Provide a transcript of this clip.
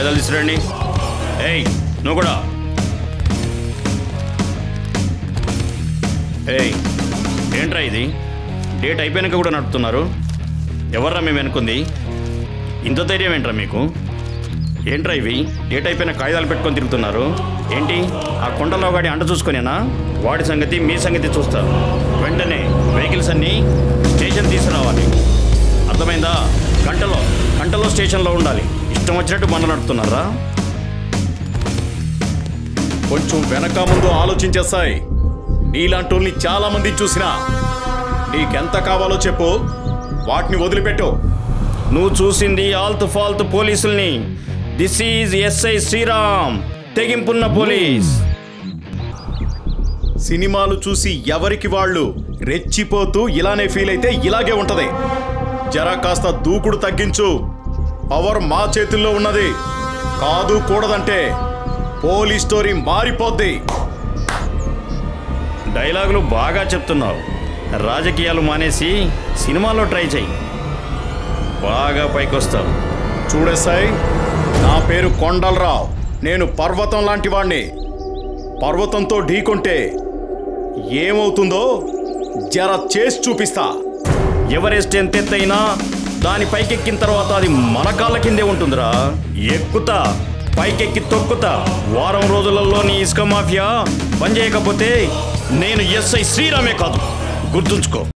కాగితాలు తీసుకురండి. ఏయ్ నువ్వు కూడా. ఏయ్ ఏంట్రా ఇది? డేట్ అయిపోయాక కూడా నడుపుతున్నారు. ఎవర్రా మేము అనుకుంది? ఇంత ధైర్యం ఏంట్రా మీకు? ఏంట్రా ఇవి? డేట్ అయిపోయిన కాగితాలు పెట్టుకొని తిరుగుతున్నారు ఏంటి? ఆ కొండలో గాడి అంట చూసుకునేనా? వాడి సంగతి మీ సంగతి చూస్తారు. వెంటనే వెహికల్స్ అన్నీ స్టేషన్ తీసుకురావాలి. అర్థమైందా? గంటలో స్టేషన్లో ఉండాలి. ఇష్టం వచ్చినట్టు బండ్లు నడుపుతున్నారా? కొంచెం వెనక ముందు ఆలోచించేస్తాయి. నీలాంటి చాలా మంది చూసినా. నీకెంత కావాలో చెప్పు, వాటిని వదిలిపెట్టు. నువ్వు చూసింది ఆల్తు ఫాల్తు పోలీసుల్ని. దిస్ ఈజ్ ఎస్ఐ శ్రీరామ్, తెగింపున్న పోలీస్. సినిమాలు చూసి ఎవరికి వాళ్ళు రెచ్చిపోతూ ఇలానే ఫీల్ అయితే ఇలాగే ఉంటది. జరా కాస్త దూకుడు తగ్గించు. పవర్ మా చేతుల్లో ఉన్నది. కాదు కూడదంటే పోలీస్ స్టోరీ మారిపోద్ది. డైలాగులు బాగా చెప్తున్నావు. రాజకీయాలు మానేసి సినిమాలో ట్రై చేయి, బాగా పైకొస్తావు. చూడేసాయి, నా పేరు కొండలరావు. నేను పర్వతం లాంటి వాణ్ణి. పర్వతంతో ఢీకొంటే ఏమవుతుందో జర చేసి చూపిస్తా. ఎవరెస్ట్ ఎంత ఎత్తైనా దాని పైకెక్కిన తర్వాత అది మన కాళ్ళ కిందే ఉంటుందిరా. ఎక్కుతా, పైకెక్కి తొక్కుతా. వారం రోజులలో నీ ఇసుక మాఫియా పనిచేయకపోతే నేను ఎస్ఐ శ్రీరామే కాదు, గుర్తుంచుకో.